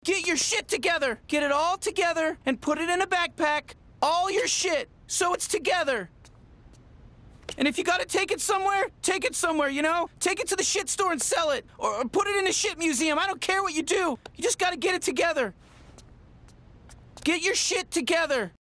Get your shit together. Get it all together and put it in a backpack. All your shit, so it's together. And if you gotta take it somewhere, you know? Take it to the shit store and sell it. Or put it in a shit museum. I don't care what you do. You just gotta get it together. Get your shit together.